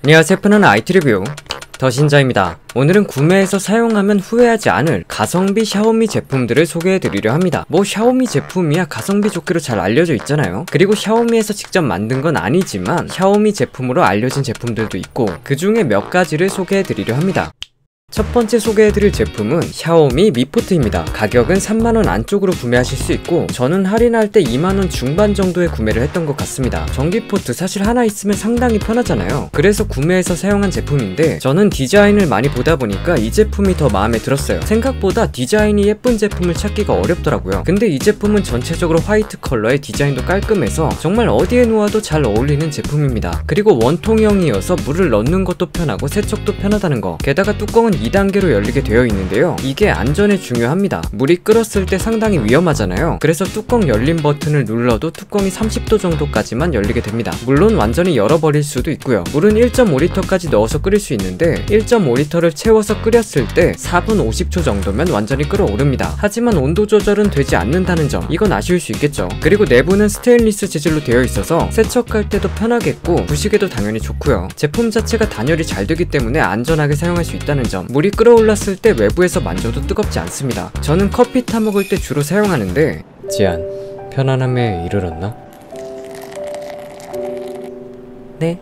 안녕하세요. 편안한 IT 리뷰 더신자입니다. 오늘은 구매해서 사용하면 후회하지 않을 가성비 샤오미 제품들을 소개해드리려 합니다. 뭐 샤오미 제품이야 가성비 좋기로 잘 알려져 있잖아요. 그리고 샤오미에서 직접 만든 건 아니지만 샤오미 제품으로 알려진 제품들도 있고 그 중에 몇 가지를 소개해드리려 합니다. 첫 번째 소개해드릴 제품은 샤오미 Mi Port입니다. 가격은 3만원 안쪽으로 구매하실 수 있고 저는 할인할 때 2만원 중반 정도에 구매를 했던 것 같습니다. 전기 포트 사실 하나 있으면 상당히 편하잖아요. 그래서 구매해서 사용한 제품인데 저는 디자인을 많이 보다 보니까 이 제품이 더 마음에 들었어요. 생각보다 디자인이 예쁜 제품을 찾기가 어렵더라고요. 근데 이 제품은 전체적으로 화이트 컬러의 디자인도 깔끔해서 정말 어디에 놓아도 잘 어울리는 제품입니다. 그리고 원통형이어서 물을 넣는 것도 편하고 세척도 편하다는 거, 게다가 뚜껑은 2단계로 열리게 되어 있는데요. 이게 안전에 중요합니다. 물이 끓었을 때 상당히 위험하잖아요. 그래서 뚜껑 열림 버튼을 눌러도 뚜껑이 30도 정도까지만 열리게 됩니다. 물론 완전히 열어버릴 수도 있고요. 물은 1.5리터까지 넣어서 끓일 수 있는데 1.5리터를 채워서 끓였을 때 4분 50초 정도면 완전히 끓어오릅니다. 하지만 온도 조절은 되지 않는다는 점, 이건 아쉬울 수 있겠죠. 그리고 내부는 스테인리스 재질로 되어 있어서 세척할 때도 편하겠고 부시기도 당연히 좋고요. 제품 자체가 단열이 잘 되기 때문에 안전하게 사용할 수 있다는 점, 물이 끓어올랐을 때 외부에서 만져도 뜨겁지 않습니다. 저는 커피 타먹을 때 주로 사용하는데 지안, 편안함에 이르렀나? 네?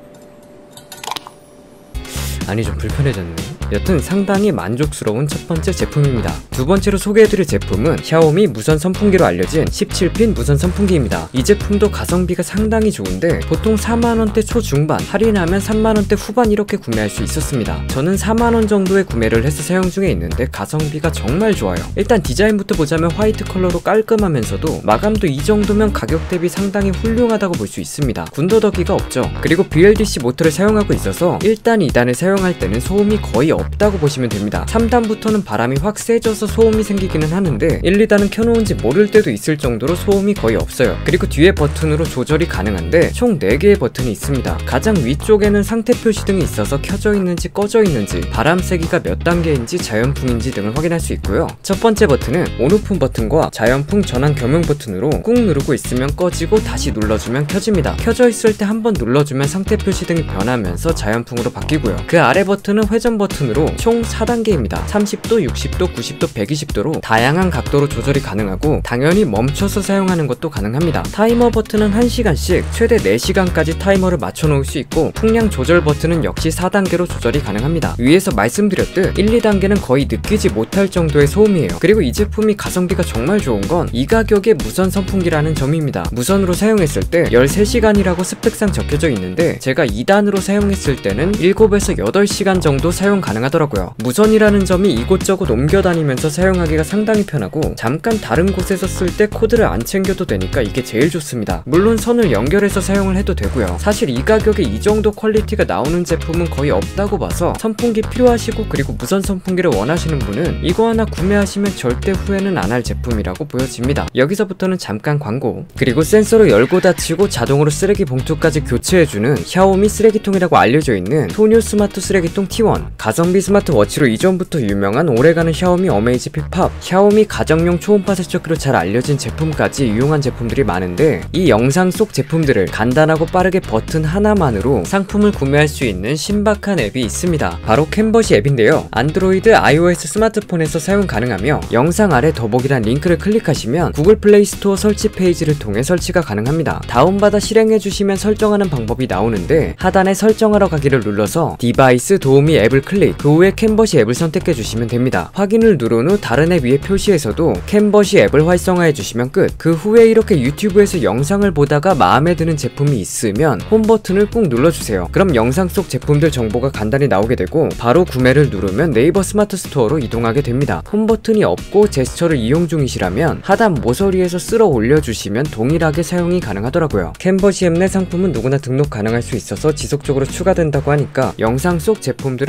아니 좀 불편해졌네. 여튼 상당히 만족스러운 첫 번째 제품입니다. 두 번째로 소개해드릴 제품은 샤오미 무선 선풍기로 알려진 17핀 무선 선풍기입니다. 이 제품도 가성비가 상당히 좋은데 보통 4만원대 초중반, 할인하면 3만원대 후반 이렇게 구매할 수 있었습니다. 저는 4만원 정도에 구매를 해서 사용 중에 있는데 가성비가 정말 좋아요. 일단 디자인부터 보자면 화이트 컬러로 깔끔하면서도 마감도 이 정도면 가격 대비 상당히 훌륭하다고 볼 수 있습니다. 군더더기가 없죠. 그리고 BLDC 모터를 사용하고 있어서 1단, 2단을 사용할 때는 소음이 거의 없다고 보시면 됩니다. 3단부터는 바람이 확 세져서 소음이 생기기는 하는데 1, 2단은 켜놓은지 모를 때도 있을 정도로 소음이 거의 없어요. 그리고 뒤에 버튼으로 조절이 가능한데 총 4개의 버튼이 있습니다. 가장 위쪽에는 상태 표시등이 있어서 켜져 있는지 꺼져 있는지, 바람 세기가 몇 단계인지 자연풍인지 등을 확인할 수 있고요. 첫 번째 버튼은 온오픈 버튼과 자연풍 전환 겸용 버튼으로 꾹 누르고 있으면 꺼지고 다시 눌러주면 켜집니다. 켜져 있을 때 한번 눌러주면 상태 표시등이 변하면서 자연풍으로 바뀌고요. 그 아래 버튼은 회전 버튼으로 총 4단계입니다. 30도, 60도, 90도, 120도로 다양한 각도로 조절이 가능하고 당연히 멈춰서 사용하는 것도 가능합니다. 타이머 버튼은 1시간씩 최대 4시간까지 타이머를 맞춰 놓을 수 있고 풍량 조절 버튼은 역시 4단계로 조절이 가능합니다. 위에서 말씀드렸듯 1, 2단계는 거의 느끼지 못할 정도의 소음이에요. 그리고 이 제품이 가성비가 정말 좋은 건 이 가격에 무선 선풍기라는 점입니다. 무선으로 사용했을 때 13시간이라고 스펙상 적혀져 있는데 제가 2단으로 사용했을 때는 7에서 8시간 정도 사용 가능하더라고요. 무선이라는 점이 이곳저곳 옮겨 다니면서 사용하기가 상당히 편하고 잠깐 다른 곳에서 쓸 때 코드를 안 챙겨도 되니까 이게 제일 좋습니다. 물론 선을 연결해서 사용을 해도 되고요. 사실 이 가격에 이 정도 퀄리티가 나오는 제품은 거의 없다고 봐서 선풍기 필요하시고 그리고 무선 선풍기를 원하시는 분은 이거 하나 구매하시면 절대 후회는 안 할 제품이라고 보여집니다. 여기서부터는 잠깐 광고. 그리고 센서로 열고 닫히고 자동으로 쓰레기 봉투까지 교체해주는 샤오미 쓰레기통이라고 알려져 있는 토뉴 스마트 쓰레기통 T1. 가성비 스마트워치로 이전부터 유명한 오래가는 샤오미 어메이지 픽팝, 샤오미 가정용 초음파 세척기로 잘 알려진 제품까지 유용한 제품들이 많은데 이 영상 속 제품들을 간단하고 빠르게 버튼 하나만으로 상품을 구매할 수 있는 신박한 앱이 있습니다. 바로 캔버시 앱인데요. 안드로이드, iOS 스마트폰에서 사용 가능하며 영상 아래 더보기란 링크를 클릭하시면 구글 플레이 스토어 설치 페이지를 통해 설치가 가능합니다. 다운받아 실행해주시면 설정하는 방법이 나오는데 하단에 설정하러 가기를 눌러서 디바이스 도우미 앱을 클릭, 그 후에 캔버시 앱을 선택해주시면 됩니다. 확인을 누른 후 다른 앱 위에 표시에서도 캔버시 앱을 활성화해주시면 끝. 그 후에 이렇게 유튜브에서 영상을 보다가 마음에 드는 제품이 있으면 홈 버튼을 꾹 눌러주세요. 그럼 영상 속 제품들 정보가 간단히 나오게 되고 바로 구매를 누르면 네이버 스마트 스토어로 이동하게 됩니다. 홈 버튼이 없고 제스처를 이용 중이시라면 하단 모서리에서 쓸어 올려주시면 동일하게 사용이 가능하더라고요. 캔버시 앱 내 상품은 누구나 등록 가능할 수 있어서 지속적으로 추가된다고 하니까 영상 속 제품들을 바로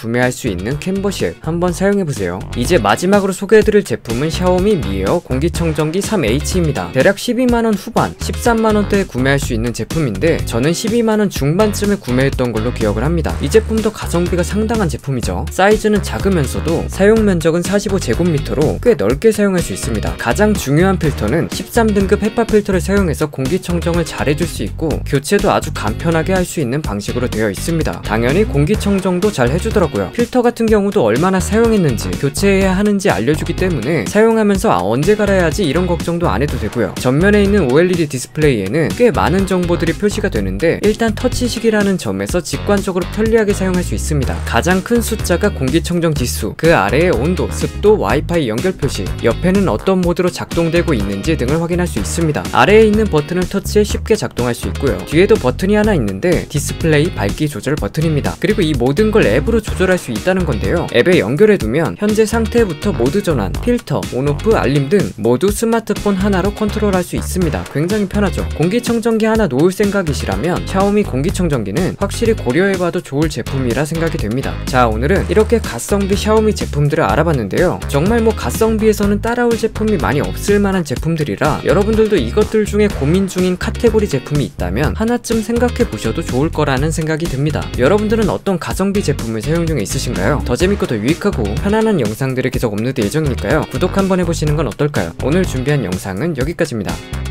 구매할 수 있는 캔버실 한번 사용해보세요. 이제 마지막으로 소개해드릴 제품은 샤오미 미에어 공기청정기 3H입니다. 대략 12만원 후반, 13만원대에 구매할 수 있는 제품인데 저는 12만원 중반쯤에 구매했던 걸로 기억을 합니다. 이 제품도 가성비가 상당한 제품이죠. 사이즈는 작으면서도 사용 면적은 45제곱미터로 꽤 넓게 사용할 수 있습니다. 가장 중요한 필터는 13등급 헤파 필터를 사용해서 공기청정을 잘해줄 수 있고 교체도 아주 간편하게 할 수 있는 방식으로 되어 있습니다. 당연히 공기청정도 잘 해주더라고요. 필터 같은 경우도 얼마나 사용했는지 교체해야 하는지 알려주기 때문에 사용하면서 언제 갈아야 하지 이런 걱정도 안 해도 되고요. 전면에 있는 OLED 디스플레이에는 꽤 많은 정보들이 표시가 되는데 일단 터치식이라는 점에서 직관적으로 편리하게 사용할 수 있습니다. 가장 큰 숫자가 공기청정 지수, 그 아래에 온도, 습도, 와이파이 연결 표시, 옆에는 어떤 모드로 작동되고 있는지 등을 확인할 수 있습니다. 아래에 있는 버튼을 터치해 쉽게 작동할 수 있고요. 뒤에도 버튼이 하나 있는데 디스플레이 밝기 조절 버튼입니다. 그리고 이 모든 걸 앱으로 조절할 수 있다는 건데요. 앱에 연결해두면 현재 상태부터 모드 전환, 필터, 온오프, 알림 등 모두 스마트폰 하나로 컨트롤할 수 있습니다. 굉장히 편하죠. 공기청정기 하나 놓을 생각이시라면 샤오미 공기청정기는 확실히 고려해봐도 좋을 제품이라 생각이 됩니다. 자, 오늘은 이렇게 가성비 샤오미 제품들을 알아봤는데요. 정말 가성비에서는 따라올 제품이 많이 없을 만한 제품들이라 여러분들도 이것들 중에 고민 중인 카테고리 제품이 있다면 하나쯤 생각해 보셔도 좋을 거라는 생각이 듭니다. 여러분들은 어떤 가성비 제품을 사용 중에 있으신가요? 더 재밌고 더 유익하고 편안한 영상들을 계속 업로드 예정이니까요. 구독 한번 해보시는 건 어떨까요? 오늘 준비한 영상은 여기까지입니다.